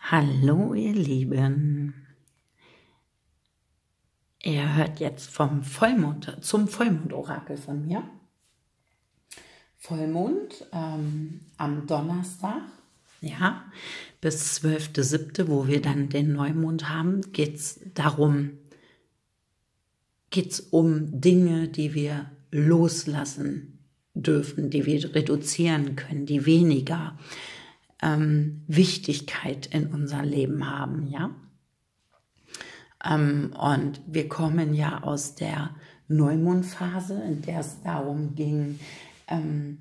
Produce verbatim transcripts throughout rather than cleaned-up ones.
Hallo ihr Lieben, ihr hört jetzt vom Vollmond zum Vollmondorakel von mir. Vollmond ähm, am Donnerstag, ja, bis zwölfter siebter, wo wir dann den Neumond haben, geht es darum, geht es um Dinge, die wir loslassen dürfen, die wir reduzieren können, die weniger ähm, Wichtigkeit in unser Leben haben, ja. Ähm, und wir kommen ja aus der Neumondphase, in der es darum ging, ähm,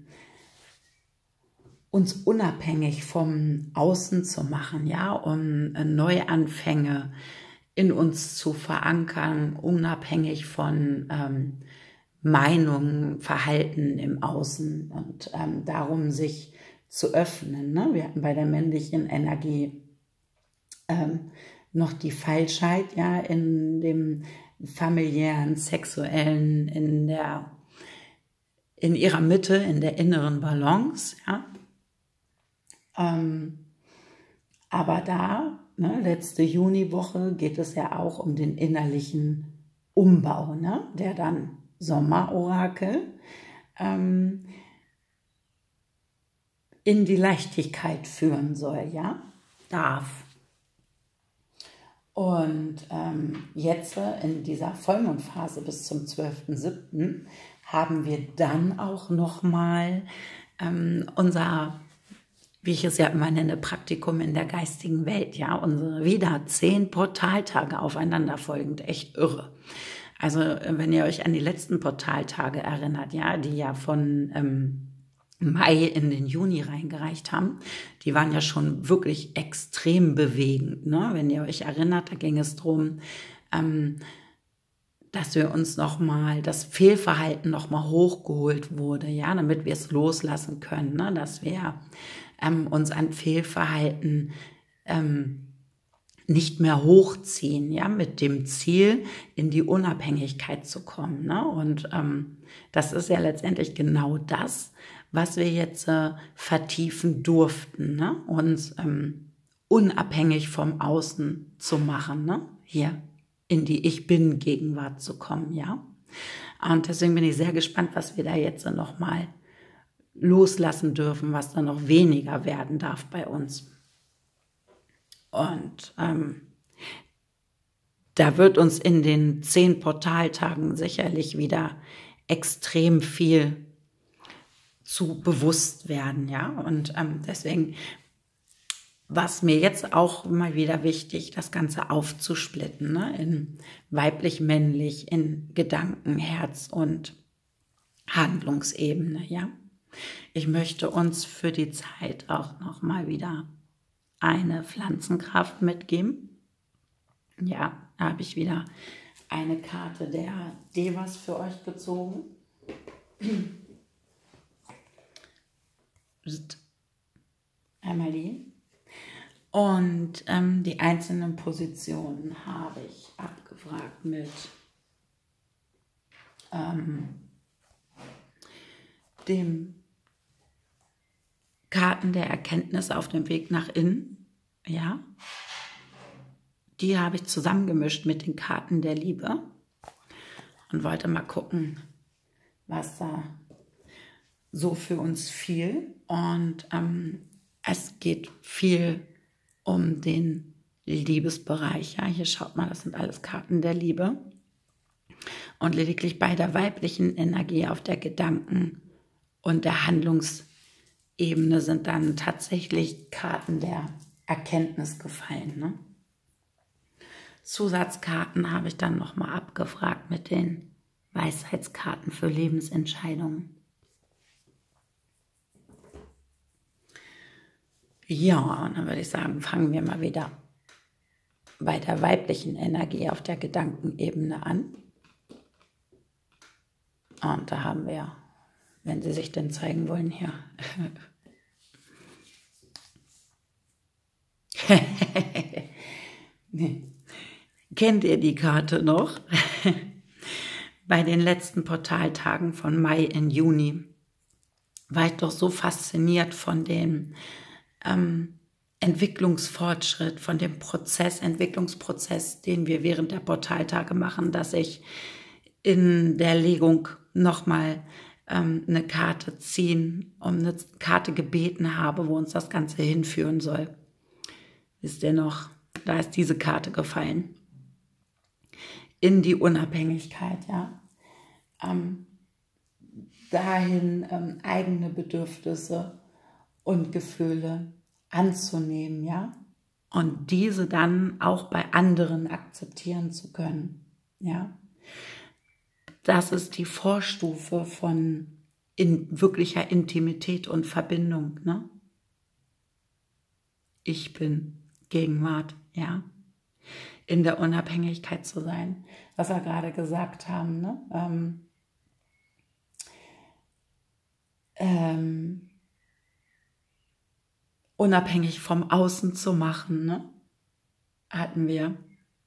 uns unabhängig vom Außen zu machen, ja, um Neuanfänge in uns zu verankern, unabhängig von ähm, Meinungen, Verhalten im Außen und ähm, darum sich zu öffnen. Ne? Wir hatten bei der männlichen Energie ähm, noch die Falschheit, ja, in dem familiären, sexuellen, in der, in ihrer Mitte, in der inneren Balance, ja. Ähm, aber da, ne, letzte Juniwoche, geht es ja auch um den innerlichen Umbau, ne, der dann Sommerorakel ähm, in die Leichtigkeit führen soll, ja, darf. Und ähm, jetzt in dieser Vollmondphase bis zum zwölften siebten haben wir dann auch nochmal ähm, unser, wie ich es ja immer nenne, Praktikum in der geistigen Welt, ja, unsere wieder zehn Portaltage aufeinanderfolgend, echt irre. Also wenn ihr euch an die letzten Portaltage erinnert, ja, die ja von ähm, Mai in den Juni reingereicht haben, die waren ja schon wirklich extrem bewegend, ne? Wenn ihr euch erinnert, da ging es darum, ähm, dass wir uns nochmal, das Fehlverhalten nochmal hochgeholt wurde, ja, damit wir es loslassen können, ne? Dass wir ähm, uns an Fehlverhalten ähm, nicht mehr hochziehen, ja, mit dem Ziel, in die Unabhängigkeit zu kommen, ne? Und ähm, das ist ja letztendlich genau das, was wir jetzt äh, vertiefen durften, ne? Uns ähm, unabhängig vom Außen zu machen, ne? Hier in die Ich-Bin-Gegenwart zu kommen, ja. Und deswegen bin ich sehr gespannt, was wir da jetzt nochmal loslassen dürfen, was da noch weniger werden darf bei uns. Und ähm, da wird uns in den zehn Portaltagen sicherlich wieder extrem viel zu bewusst werden, ja. Und ähm, deswegen war es mir jetzt auch mal wieder wichtig, das Ganze aufzusplitten, ne? In weiblich-männlich, in Gedanken, Herz und Handlungsebene, ja. Ich möchte uns für die Zeit auch noch mal wieder eine Pflanzenkraft mitgeben. Ja, da habe ich wieder eine Karte der Devas für euch gezogen. Einmal die. Und ähm, die einzelnen Positionen habe ich abgefragt mit ähm, dem Karten der Erkenntnis auf dem Weg nach innen. Ja. Die habe ich zusammengemischt mit den Karten der Liebe und wollte mal gucken, was da so für uns fiel. Und ähm, es geht viel um den Liebesbereich. Ja, hier schaut mal, das sind alles Karten der Liebe. Und lediglich bei der weiblichen Energie auf der Gedanken- und der Handlungsebene sind dann tatsächlich Karten der Erkenntnis gefallen, ne? Zusatzkarten habe ich dann nochmal abgefragt mit den Weisheitskarten für Lebensentscheidungen. Ja, und dann würde ich sagen, fangen wir mal wieder bei der weiblichen Energie auf der Gedankenebene an. Und da haben wir, wenn Sie sich denn zeigen wollen, hier. Kennt ihr die Karte noch? Bei den letzten Portaltagen von Mai in Juni war ich doch so fasziniert von den ähm, Entwicklungsfortschritt, von dem Prozess, Entwicklungsprozess, den wir während der Portaltage machen, dass ich in der Legung nochmal ähm, eine Karte ziehen, um eine Karte gebeten habe, wo uns das Ganze hinführen soll. Wisst ihr noch, da ist diese Karte gefallen. In die Unabhängigkeit, ja. Ähm, dahin ähm, eigene Bedürfnisse und Gefühle anzunehmen, ja. Und diese dann auch bei anderen akzeptieren zu können, ja. Das ist die Vorstufe von in wirklicher Intimität und Verbindung, ne? Ich bin Gegenwart, ja. In der Unabhängigkeit zu sein, was wir gerade gesagt haben, ne? Ähm, ähm, unabhängig vom Außen zu machen, ne? Hatten wir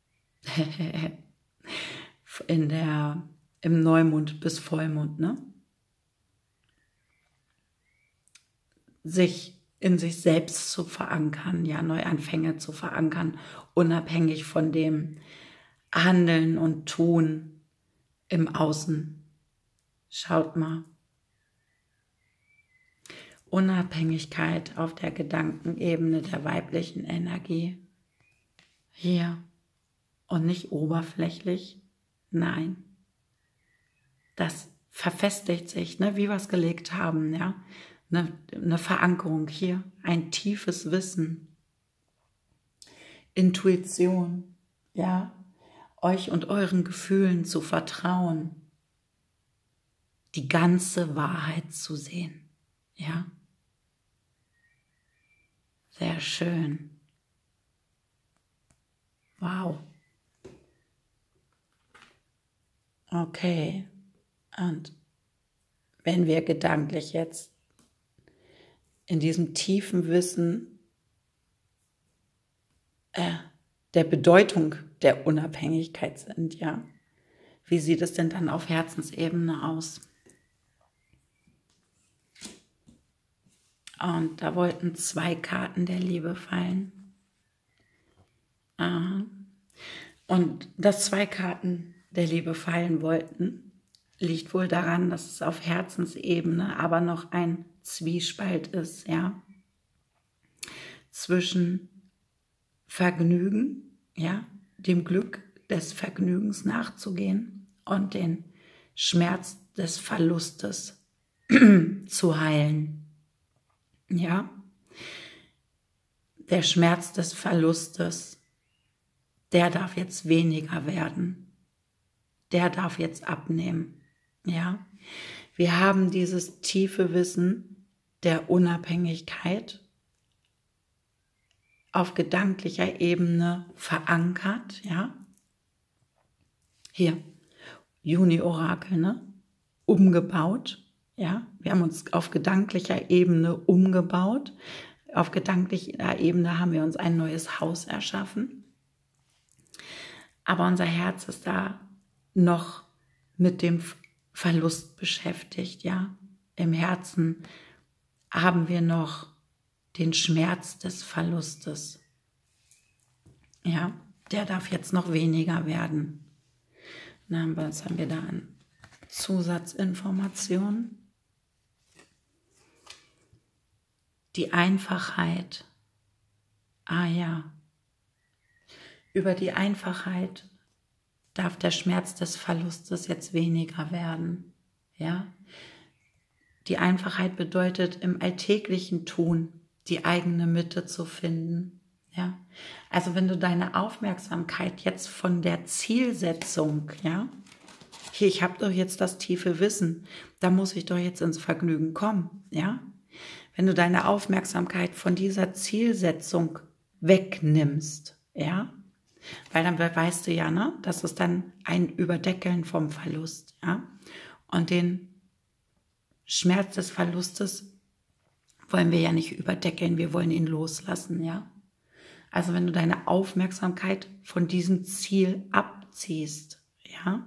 in der, im Neumond bis Vollmond, ne? Sich in sich selbst zu verankern, ja, Neuanfänge zu verankern, unabhängig von dem Handeln und Tun im Außen. Schaut mal. Unabhängigkeit auf der Gedankenebene der weiblichen Energie. Hier. Und nicht oberflächlich. Nein. Das verfestigt sich, ne, wie wir es gelegt haben, ja. Eine, eine Verankerung hier, ein tiefes Wissen, Intuition, ja, euch und euren Gefühlen zu vertrauen, die ganze Wahrheit zu sehen, ja. Sehr schön. Wow. Okay. Und wenn wir gedanklich jetzt in diesem tiefen Wissen äh, der Bedeutung der Unabhängigkeit sind, ja, wie sieht es denn dann auf Herzensebene aus? Und da wollten zwei Karten der Liebe fallen. Aha. Und dass zwei Karten der Liebe fallen wollten, liegt wohl daran, dass es auf Herzensebene aber noch ein Zwiespalt ist, ja, zwischen Vergnügen, ja, dem Glück des Vergnügens nachzugehen und den Schmerz des Verlustes zu heilen, ja. Der Schmerz des Verlustes, der darf jetzt weniger werden, der darf jetzt abnehmen, ja. Wir haben dieses tiefe Wissen der Unabhängigkeit auf gedanklicher Ebene verankert, ja. Hier, Juni-Orakel, ne? Umgebaut, ja. Wir haben uns auf gedanklicher Ebene umgebaut. Auf gedanklicher Ebene haben wir uns ein neues Haus erschaffen. Aber unser Herz ist da noch mit dem Verlust beschäftigt, ja. Im Herzen haben wir noch den Schmerz des Verlustes. Ja, der darf jetzt noch weniger werden. Na, was haben wir da an Zusatzinformationen? Die Einfachheit. Ah ja. Über die Einfachheit darf der Schmerz des Verlustes jetzt weniger werden. Ja. Die Einfachheit bedeutet, im alltäglichen Tun die eigene Mitte zu finden. Ja. Also wenn du deine Aufmerksamkeit jetzt von der Zielsetzung, ja, hier, ich habe doch jetzt das tiefe Wissen, da muss ich doch jetzt ins Vergnügen kommen, ja. Wenn du deine Aufmerksamkeit von dieser Zielsetzung wegnimmst, ja, weil dann weißt du ja, ne, das ist dann ein Überdeckeln vom Verlust, ja, und den Schmerz des Verlustes wollen wir ja nicht überdeckeln, wir wollen ihn loslassen, ja. Also wenn du deine Aufmerksamkeit von diesem Ziel abziehst, ja,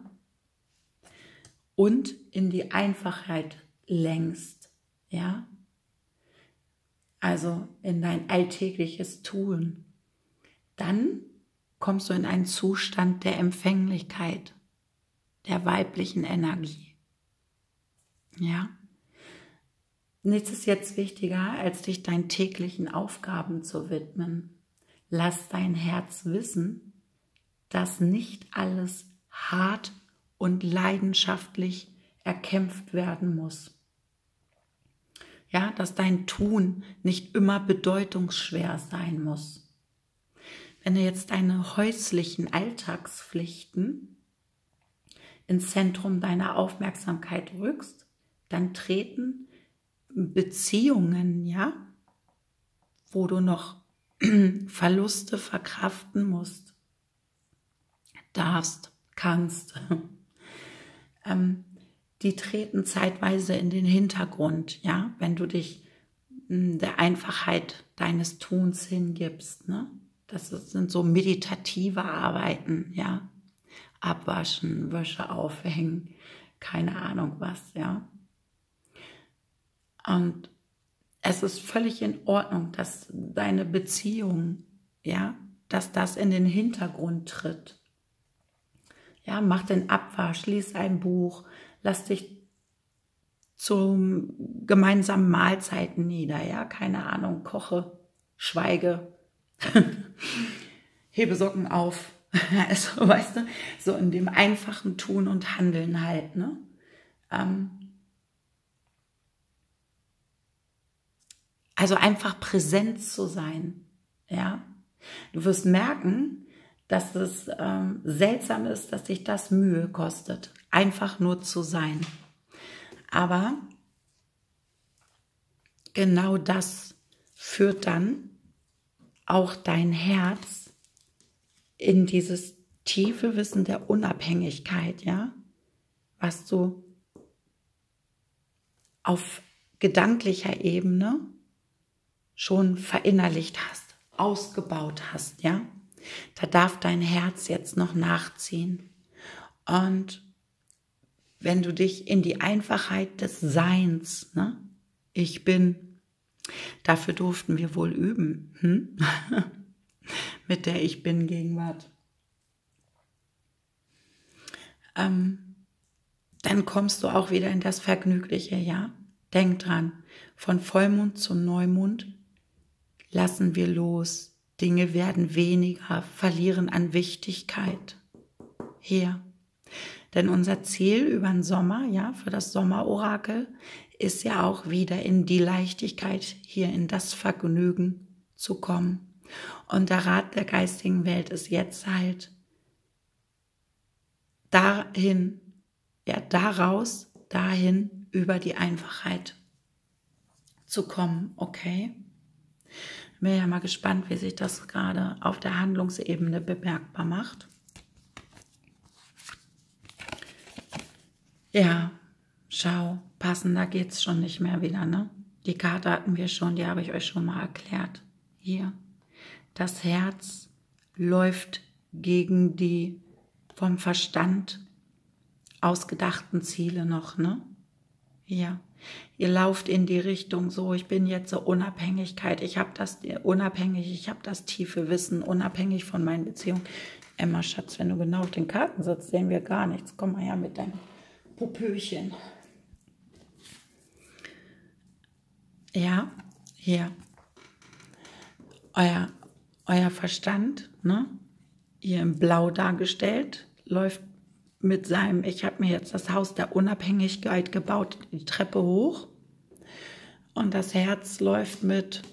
und in die Einfachheit lenkst, ja, also in dein alltägliches Tun, dann kommst du in einen Zustand der Empfänglichkeit, der weiblichen Energie. Ja? Nichts ist jetzt wichtiger, als dich deinen täglichen Aufgaben zu widmen. Lass dein Herz wissen, dass nicht alles hart und leidenschaftlich erkämpft werden muss. Ja, dass dein Tun nicht immer bedeutungsschwer sein muss. Wenn du jetzt deine häuslichen Alltagspflichten ins Zentrum deiner Aufmerksamkeit rückst, dann treten Beziehungen, ja, wo du noch Verluste verkraften musst, darfst, kannst, ähm, die treten zeitweise in den Hintergrund, ja, wenn du dich mh, der Einfachheit deines Tuns hingibst, ne? Das sind so meditative Arbeiten, ja, abwaschen, Wäsche aufhängen, keine Ahnung was, ja. Und es ist völlig in Ordnung, dass deine Beziehung, ja, dass das in den Hintergrund tritt. Ja, mach den Abwasch, lies ein Buch, lass dich zum gemeinsamen Mahlzeiten nieder, ja, keine Ahnung, koche, schweige, hebe Socken auf, also, weißt du, so in dem einfachen Tun und Handeln halt, ne, ähm, also einfach präsent zu sein, ja, du wirst merken, dass es ähm, seltsam ist, dass sich das Mühe kostet, einfach nur zu sein. Aber genau das führt dann auch dein Herz in dieses tiefe Wissen der Unabhängigkeit, ja, was du auf gedanklicher Ebene schon verinnerlicht hast, ausgebaut hast, ja. Da darf dein Herz jetzt noch nachziehen. Und wenn du dich in die Einfachheit des Seins, ne, ich bin, dafür durften wir wohl üben, hm? Mit der Ich bin Gegenwart. Ähm, dann kommst du auch wieder in das Vergnügliche, ja. Denk dran, von Vollmond zum Neumond lassen wir los. Dinge werden weniger, verlieren an Wichtigkeit. Hier. Denn unser Ziel über den Sommer, ja, für das Sommerorakel, ist ja auch wieder in die Leichtigkeit, hier in das Vergnügen zu kommen. Und der Rat der geistigen Welt ist jetzt halt dahin, ja, daraus, dahin über die Einfachheit zu kommen, okay? Bin ja mal gespannt, wie sich das gerade auf der Handlungsebene bemerkbar macht. Ja, schau, passender geht's schon nicht mehr wieder, ne? Die Karte hatten wir schon, die habe ich euch schon mal erklärt. Hier, das Herz läuft gegen die vom Verstand ausgedachten Ziele noch, ne? Hier. Ihr lauft in die Richtung so, ich bin jetzt so Unabhängigkeit, ich habe das unabhängig, ich habe das tiefe Wissen, unabhängig von meinen Beziehungen. Emma, Schatz, wenn du genau auf den Karten sitzt, sehen wir gar nichts. Komm mal her mit deinem Popöchen. Ja, hier. Euer, euer Verstand, ne, hier in Blau dargestellt, läuft mit seinem, ich habe mir jetzt das Haus der Unabhängigkeit gebaut, die Treppe hoch. Und das Herz läuft mit,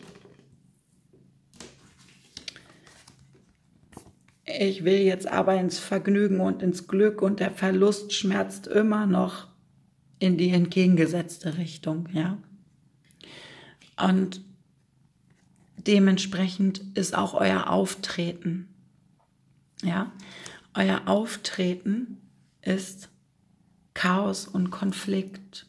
ich will jetzt aber ins Vergnügen und ins Glück und der Verlust schmerzt immer noch in die entgegengesetzte Richtung, ja. Und dementsprechend ist auch euer Auftreten, ja. Euer Auftreten ist Chaos und Konflikt.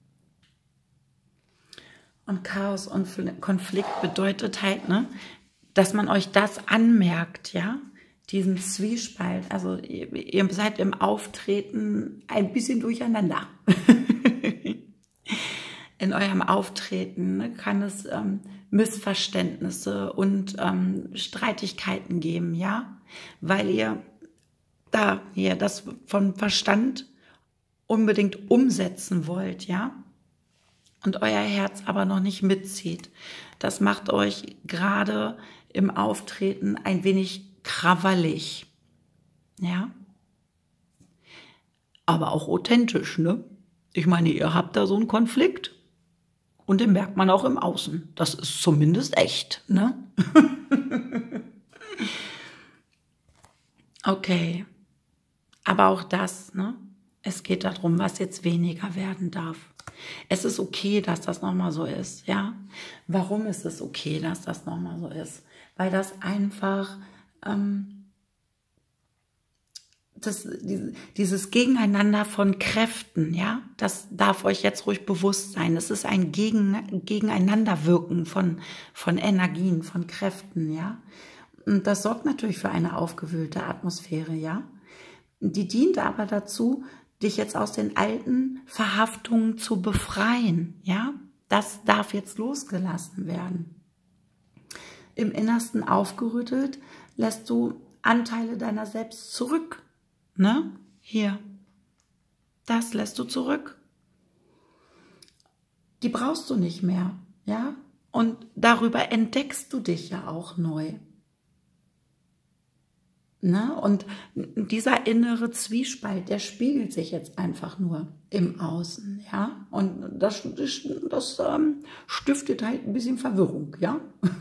Und Chaos und Konflikt bedeutet halt, ne, dass man euch das anmerkt, ja, diesen Zwiespalt. Also ihr, ihr seid im Auftreten ein bisschen durcheinander. in eurem Auftreten ne, kann es ähm, Missverständnisse und ähm, Streitigkeiten geben, ja, weil ihr da hier das von Verstand unbedingt umsetzen wollt, ja, und euer Herz aber noch nicht mitzieht. Das macht euch gerade im Auftreten ein wenig krawallig, ja, aber auch authentisch, ne? Ich meine, ihr habt da so einen Konflikt und den merkt man auch im Außen. Das ist zumindest echt, ne? Okay, aber auch das, ne? Es geht darum, was jetzt weniger werden darf. Es ist okay, dass das nochmal so ist, ja? Warum ist es okay, dass das nochmal so ist? Weil das einfach, ähm, das, dieses Gegeneinander von Kräften, ja, das darf euch jetzt ruhig bewusst sein. Es ist ein Gegen, Gegeneinanderwirken von, von Energien, von Kräften, ja. Und das sorgt natürlich für eine aufgewühlte Atmosphäre, ja. Die dient aber dazu, dich jetzt aus den alten Verhaftungen zu befreien, ja. Das darf jetzt losgelassen werden. Im Innersten aufgerüttelt lässt du Anteile deiner selbst zurück, ne? Hier. Das lässt du zurück. Die brauchst du nicht mehr, ja. Und darüber entdeckst du dich ja auch neu. Ne? Und dieser innere Zwiespalt, der spiegelt sich jetzt einfach nur im Außen, ja. Und das, das, das ähm, stiftet halt ein bisschen Verwirrung, ja.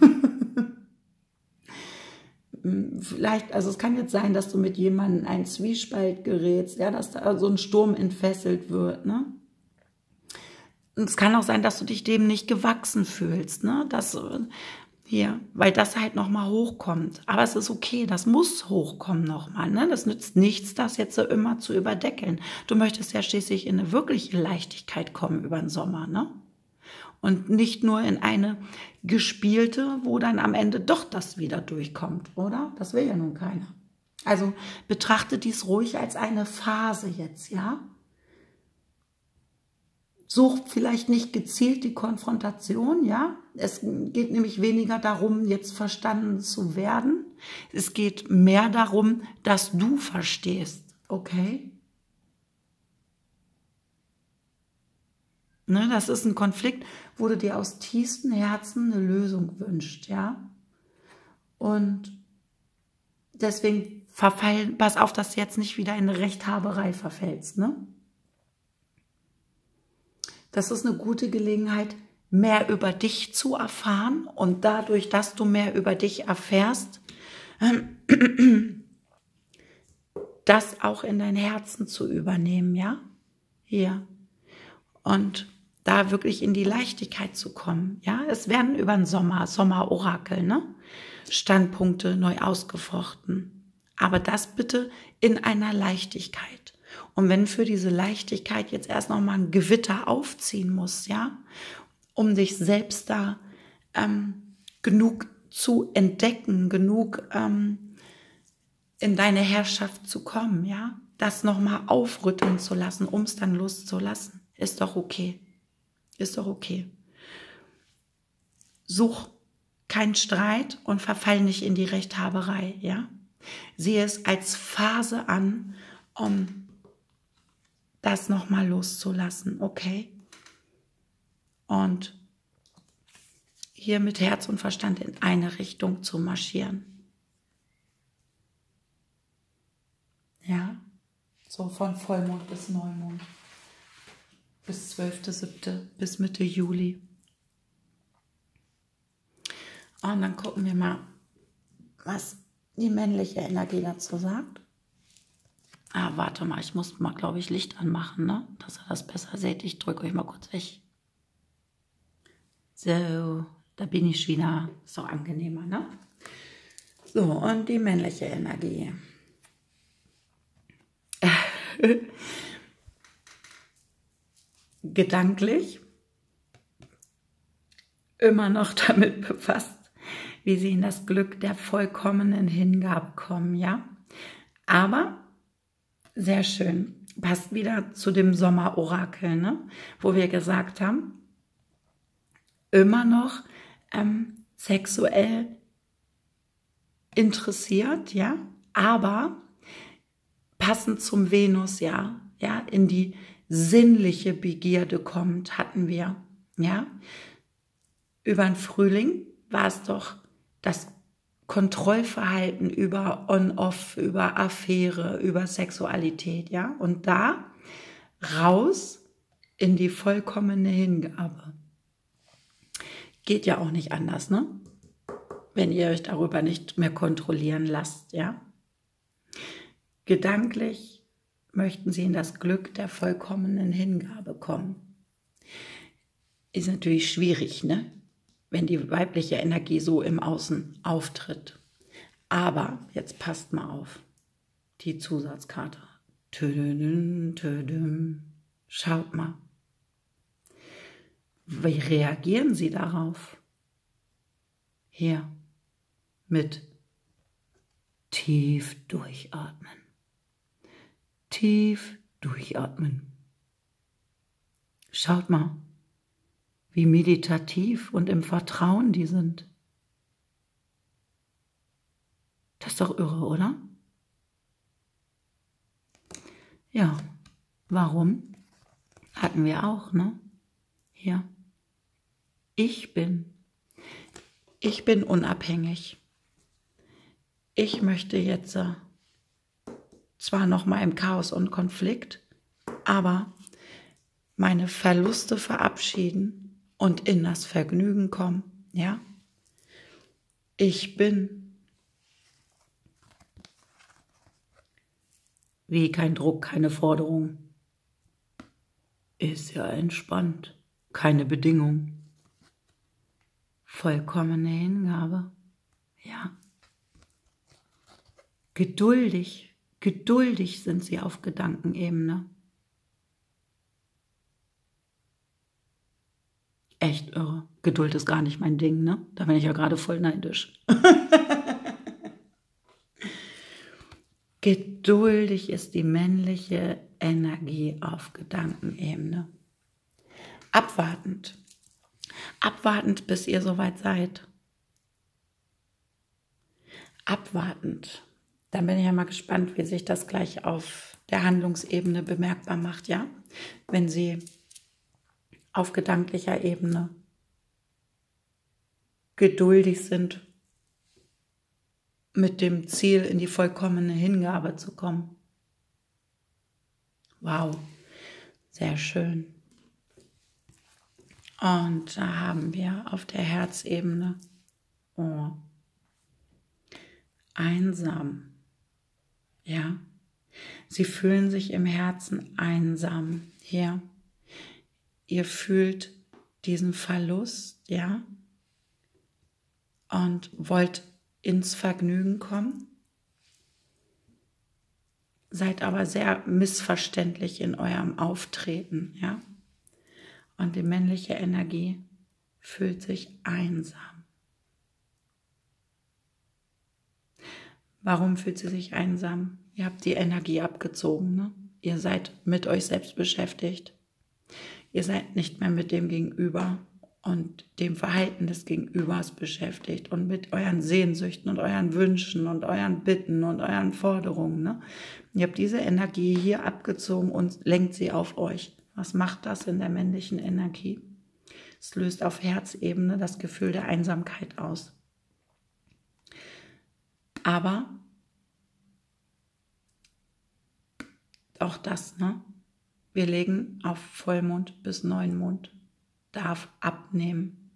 Vielleicht, also es kann jetzt sein, dass du mit jemandem in einen Zwiespalt gerätst, ja, dass da so ein Sturm entfesselt wird, ne. Und es kann auch sein, dass du dich dem nicht gewachsen fühlst, ne, dass hier, weil das halt nochmal hochkommt. Aber es ist okay, das muss hochkommen nochmal, ne? Das nützt nichts, das jetzt so immer zu überdeckeln. Du möchtest ja schließlich in eine wirkliche Leichtigkeit kommen über den Sommer, ne? Und nicht nur in eine gespielte, wo dann am Ende doch das wieder durchkommt, oder? Das will ja nun keiner. Also betrachte dies ruhig als eine Phase jetzt, ja? Sucht vielleicht nicht gezielt die Konfrontation, ja? Es geht nämlich weniger darum, jetzt verstanden zu werden. Es geht mehr darum, dass du verstehst, okay? Ne, das ist ein Konflikt, wo du dir aus tiefstem Herzen eine Lösung wünschst, ja? Und deswegen verfallen, pass auf, dass du jetzt nicht wieder in eine Rechthaberei verfällst, ne? Das ist eine gute Gelegenheit, mehr über dich zu erfahren und dadurch, dass du mehr über dich erfährst, das auch in dein Herzen zu übernehmen, ja? Hier. Und da wirklich in die Leichtigkeit zu kommen, ja? Es werden über den Sommer, Sommerorakel, ne? Standpunkte neu ausgefochten. Aber das bitte in einer Leichtigkeit. Und wenn für diese Leichtigkeit jetzt erst noch mal ein Gewitter aufziehen muss, ja, um dich selbst da ähm, genug zu entdecken, genug ähm, in deine Herrschaft zu kommen, ja, das noch mal aufrütteln zu lassen, um es dann loszulassen, ist doch okay, ist doch okay. Such keinen Streit und verfall nicht in die Rechthaberei, ja. Sehe es als Phase an, um das nochmal loszulassen, okay? Und hier mit Herz und Verstand in eine Richtung zu marschieren. Ja, so von Vollmond bis Neumond, bis zwölfte siebte bis Mitte Juli. Und dann gucken wir mal, was die männliche Energie dazu sagt. Ah, warte mal, ich muss mal, glaube ich, Licht anmachen, ne? Dass ihr das besser seht. Ich drücke euch mal kurz weg. So, da bin ich wieder. Ist doch angenehmer, ne? So, und die männliche Energie. Gedanklich immer noch damit befasst, wie sie in das Glück der vollkommenen Hingabe kommen, ja? Aber sehr schön. Passt wieder zu dem Sommerorakel, ne? Wo wir gesagt haben, immer noch ähm, sexuell interessiert, ja, aber passend zum Venus, ja, ja, in die sinnliche Begierde kommt, hatten wir, ja. Über den Frühling war es doch das Kontrollverhalten über On-Off, über Affäre, über Sexualität, ja. Und da raus in die vollkommene Hingabe. Geht ja auch nicht anders, ne? Wenn ihr euch darüber nicht mehr kontrollieren lasst, ja. Gedanklich möchten sie in das Glück der vollkommenen Hingabe kommen. Ist natürlich schwierig, ne? Wenn die weibliche Energie so im Außen auftritt. Aber jetzt passt mal auf, die Zusatzkarte. Tödüm, tödüm. Schaut mal. Wie reagieren Sie darauf? Hier, mit tief durchatmen. Tief durchatmen. Schaut mal, wie meditativ und im Vertrauen die sind. Das ist doch irre, oder? Ja, warum? Hatten wir auch, ne? Hier. Ich bin. Ich bin unabhängig. Ich möchte jetzt äh, zwar noch mal im Chaos und Konflikt, aber meine Verluste verabschieden und in das Vergnügen kommen, ja? Ich bin. Wie kein Druck, keine Forderung. Ist ja entspannt. Keine Bedingung. Vollkommene Hingabe. Ja. Geduldig, geduldig sind sie auf Gedankenebene. Echt irre. Geduld ist gar nicht mein Ding, ne? Da bin ich ja gerade voll neidisch. Geduldig ist die männliche Energie auf Gedankenebene. Abwartend. Abwartend, bis ihr soweit seid. Abwartend. Dann bin ich ja mal gespannt, wie sich das gleich auf der Handlungsebene bemerkbar macht, ja? Wenn sie auf gedanklicher Ebene geduldig sind, mit dem Ziel in die vollkommene Hingabe zu kommen. Wow, sehr schön. Und da haben wir auf der Herzebene oh, einsam. Ja, sie fühlen sich im Herzen einsam. Hier, ihr fühlt diesen Verlust, ja, und wollt ins Vergnügen kommen, seid aber sehr missverständlich in eurem Auftreten, ja. Und die männliche Energie fühlt sich einsam. Warum fühlt sie sich einsam? Ihr habt die Energie abgezogen, ne? Ihr seid mit euch selbst beschäftigt. Ihr seid nicht mehr mit dem Gegenüber und dem Verhalten des Gegenübers beschäftigt und mit euren Sehnsüchten und euren Wünschen und euren Bitten und euren Forderungen. Ne? Ihr habt diese Energie hier abgezogen und lenkt sie auf euch. Was macht das in der männlichen Energie? Es löst auf Herzebene das Gefühl der Einsamkeit aus. Aber auch das, ne? Wir legen auf Vollmond bis Neumond. Darf abnehmen.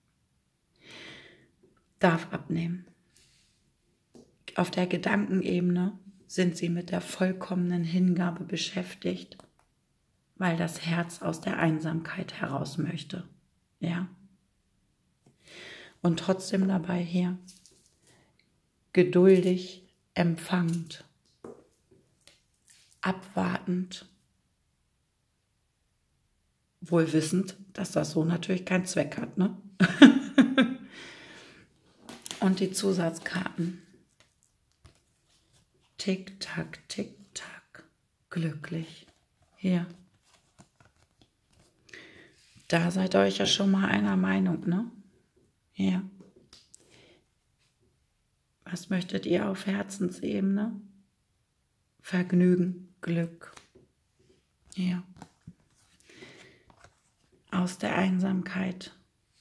Darf abnehmen. Auf der Gedankenebene sind sie mit der vollkommenen Hingabe beschäftigt, weil das Herz aus der Einsamkeit heraus möchte. Ja. Und trotzdem dabei hier geduldig empfangend, abwartend, wohl wissend, dass das so natürlich keinen Zweck hat, ne? Und die Zusatzkarten. Tick, tack, tick, tack. Glücklich. Hier. Da seid ihr euch ja schon mal einer Meinung, ne? Ja. Was möchtet ihr auf Herzensebene? Vergnügen, Glück. Ja. Aus der Einsamkeit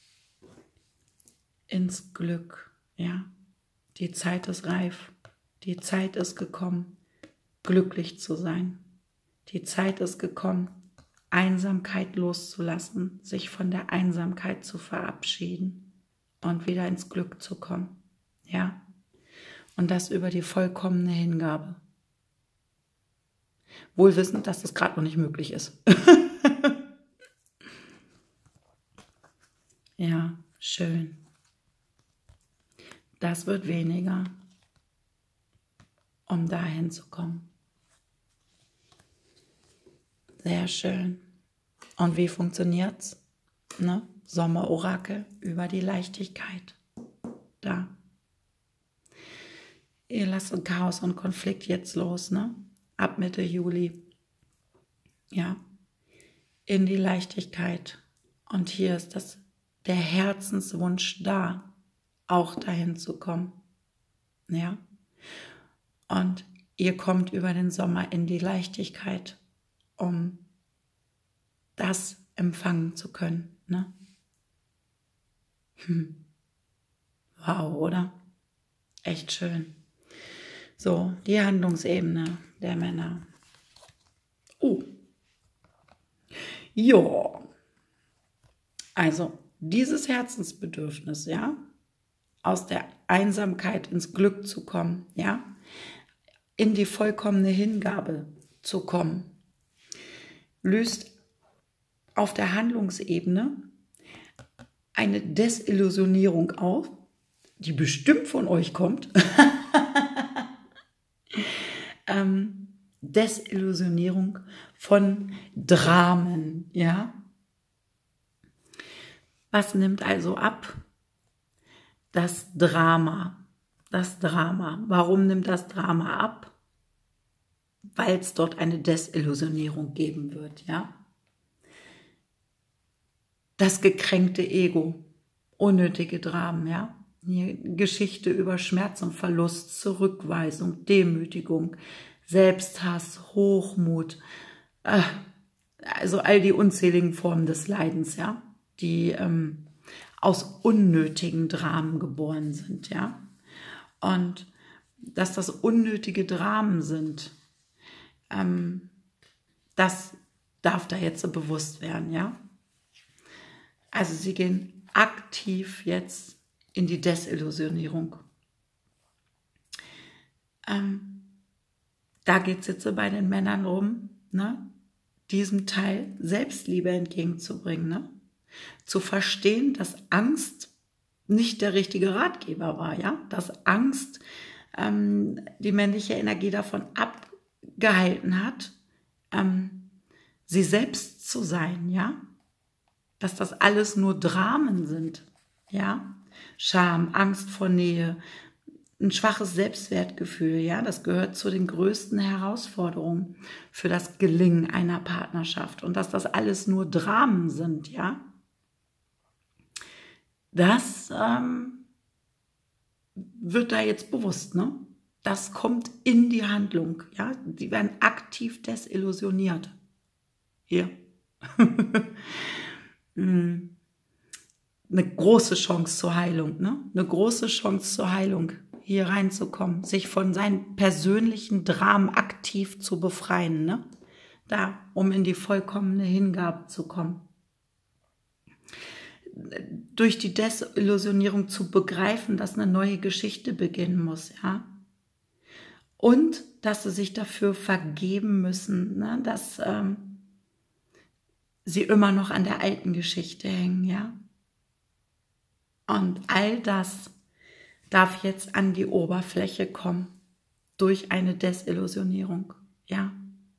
ins Glück, ja. Die Zeit ist reif. Die Zeit ist gekommen, glücklich zu sein. Die Zeit ist gekommen, Einsamkeit loszulassen, sich von der Einsamkeit zu verabschieden und wieder ins Glück zu kommen, ja. Und das über die vollkommene Hingabe. Wohl wissend, dass das gerade noch nicht möglich ist. Ja, schön. Das wird weniger, um dahin zu kommen. Sehr schön. Und wie funktioniert's? Ne? Sommerorakel über die Leichtigkeit. Da. Ihr lasst Chaos und Konflikt jetzt los, ne? Ab Mitte Juli. Ja. In die Leichtigkeit. Und hier ist das, der Herzenswunsch da, auch dahin zu kommen. Ja. Und ihr kommt über den Sommer in die Leichtigkeit, um das empfangen zu können. Ne? Hm. Wow, oder? Echt schön. So, die Handlungsebene der Männer. Oh. Ja. Also, dieses Herzensbedürfnis, ja, aus der Einsamkeit ins Glück zu kommen, ja, in die vollkommene Hingabe zu kommen, löst auf der Handlungsebene eine Desillusionierung auf, die bestimmt von euch kommt. ähm, Desillusionierung von Dramen, ja. Was nimmt also ab? Das Drama. Das Drama. Warum nimmt das Drama ab? Weil es dort eine Desillusionierung geben wird, ja. Das gekränkte Ego, unnötige Dramen, ja. Die Geschichte über Schmerz und Verlust, Zurückweisung, Demütigung, Selbsthass, Hochmut, äh, also all die unzähligen Formen des Leidens, ja, die ähm, aus unnötigen Dramen geboren sind, ja. Und dass das unnötige Dramen sind, ähm, das darf da jetzt so bewusst werden, ja. Also sie gehen aktiv jetzt in die Desillusionierung. Ähm, da geht es jetzt so bei den Männern um, ne, diesem Teil Selbstliebe entgegenzubringen, ne? Zu verstehen, dass Angst nicht der richtige Ratgeber war, ja, dass Angst ähm, die männliche Energie davon abgehalten hat, ähm, sie selbst zu sein, ja, dass das alles nur Dramen sind, ja, Scham, Angst vor Nähe, ein schwaches Selbstwertgefühl, ja, das gehört zu den größten Herausforderungen für das Gelingen einer Partnerschaft und dass das alles nur Dramen sind, ja, das ähm, wird da jetzt bewusst, ne? Das kommt in die Handlung, ja, die werden aktiv desillusioniert. Hier. Eine große Chance zur Heilung, ne? Eine große Chance zur Heilung, hier reinzukommen, sich von seinen persönlichen Dramen aktiv zu befreien, ne? Da, um in die vollkommene Hingabe zu kommen. Durch die Desillusionierung zu begreifen, dass eine neue Geschichte beginnen muss, ja. Und dass sie sich dafür vergeben müssen, ne? Dass ähm, sie immer noch an der alten Geschichte hängen, ja. Und all das darf jetzt an die Oberfläche kommen durch eine Desillusionierung, ja.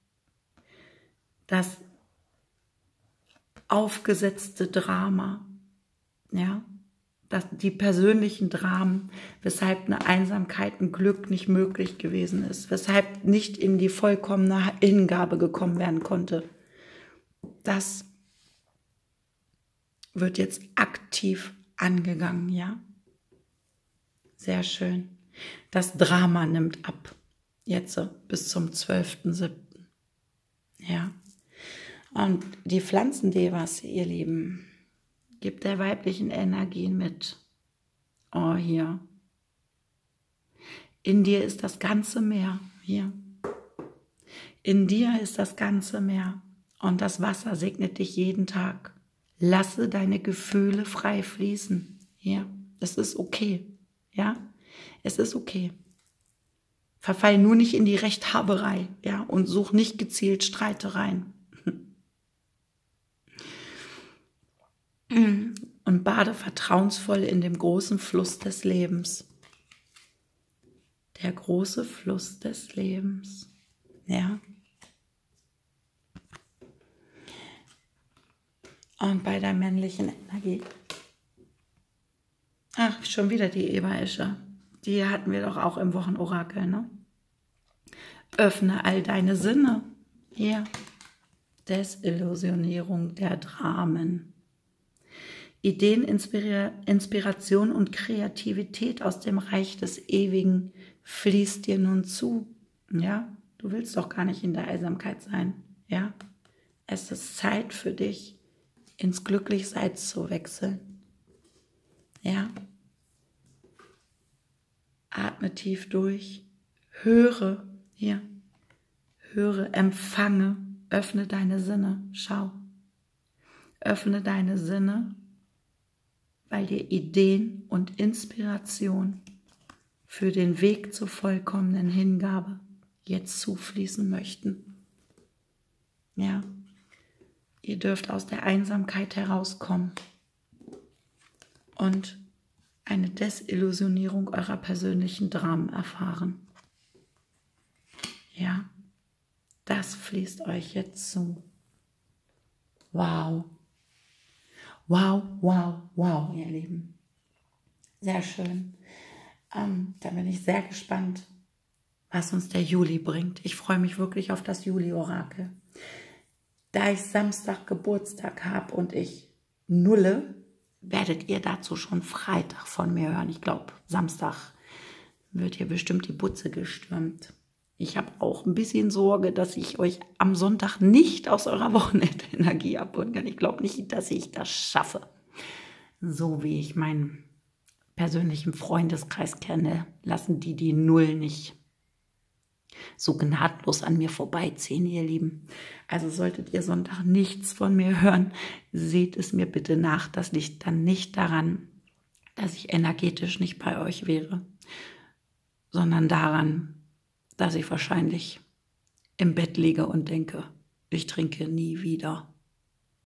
Das aufgesetzte Drama, ja, das, die persönlichen Dramen, weshalb eine Einsamkeit, ein Glück nicht möglich gewesen ist, weshalb nicht in die vollkommene Hingabe gekommen werden konnte. Das wird jetzt aktiv angegangen, ja? Sehr schön. Das Drama nimmt ab, jetzt bis zum zwölften siebten Ja. Und die Pflanzendevas, ihr Lieben, gibt der weiblichen Energien mit. Oh, hier. In dir ist das ganze Meer, hier. In dir ist das ganze Meer und das Wasser segnet dich jeden Tag. Lasse deine Gefühle frei fließen, hier. Es ist okay, ja? Es ist okay. Verfall nur nicht in die Rechthaberei, ja, und such nicht gezielt Streitereien. Und bade vertrauensvoll in dem großen Fluss des Lebens. Der große Fluss des Lebens, ja. Und bei der männlichen Energie. Ach, schon wieder die Eberesche. Die hatten wir doch auch im Wochenorakel, ne? Öffne all deine Sinne. Ja. Desillusionierung der Dramen. Ideen, Inspira Inspiration und Kreativität aus dem Reich des Ewigen fließt dir nun zu. Ja, du willst doch gar nicht in der Einsamkeit sein. Ja, es ist Zeit für dich, ins Glücklichsein zu wechseln. Ja, atme tief durch, höre, ja, höre, empfange, öffne deine Sinne, schau, öffne deine Sinne, weil dir Ideen und Inspiration für den Weg zur vollkommenen Hingabe jetzt zufließen möchten. Ja, ihr dürft aus der Einsamkeit herauskommen und eine Desillusionierung eurer persönlichen Dramen erfahren. Ja, das fließt euch jetzt zu. Wow. Wow, wow, wow, ihr Lieben. Sehr schön. Ähm, da bin ich sehr gespannt, was uns der Juli bringt. Ich freue mich wirklich auf das Juli-Orakel. Da ich Samstag Geburtstag habe und ich nulle, werdet ihr dazu schon Freitag von mir hören. Ich glaube, Samstag wird hier bestimmt die Butze gestürmt. Ich habe auch ein bisschen Sorge, dass ich euch am Sonntag nicht aus eurer Wochenendenergie abholen kann. Ich glaube nicht, dass ich das schaffe. So wie ich meinen persönlichen Freundeskreis kenne, lassen die die Null nicht so gnadlos an mir vorbeiziehen, ihr Lieben. Also solltet ihr Sonntag nichts von mir hören, seht es mir bitte nach. Das liegt dann nicht daran, dass ich energetisch nicht bei euch wäre, sondern daran, dass ich wahrscheinlich im Bett liege und denke, ich trinke nie wieder.